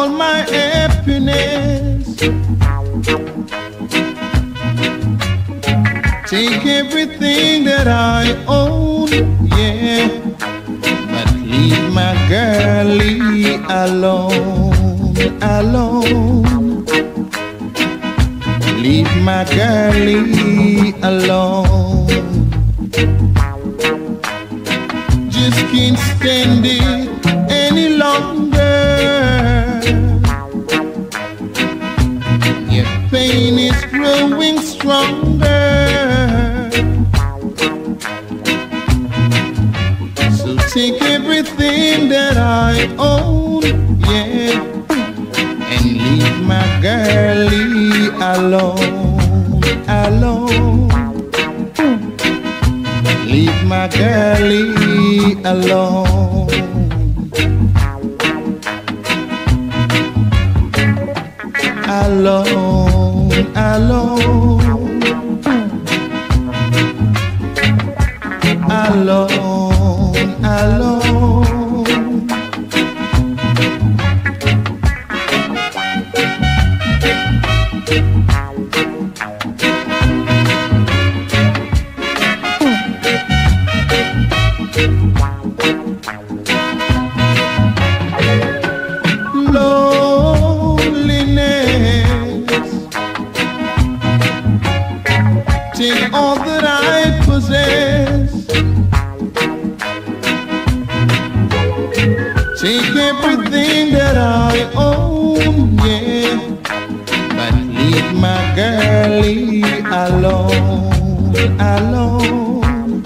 all my happiness. Take everything that I own, yeah, but leave my girlie alone, alone. Leave my girlie alone. Just can't stand it any longer. Your pain is growing stronger. So take everything that I own, yeah, and leave my girlie alone, alone. Leave my girlie alone. Alone, alone. Alone, alone. Loneliness, take all that I possess. Take everything that I own, yeah, but leave my girlie alone, alone.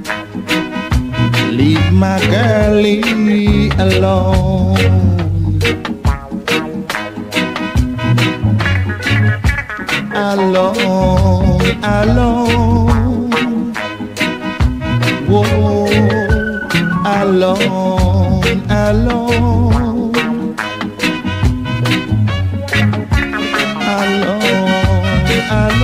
Leave my girlie alone. Alone, alone. Whoa, alone, alone. Alone, alone.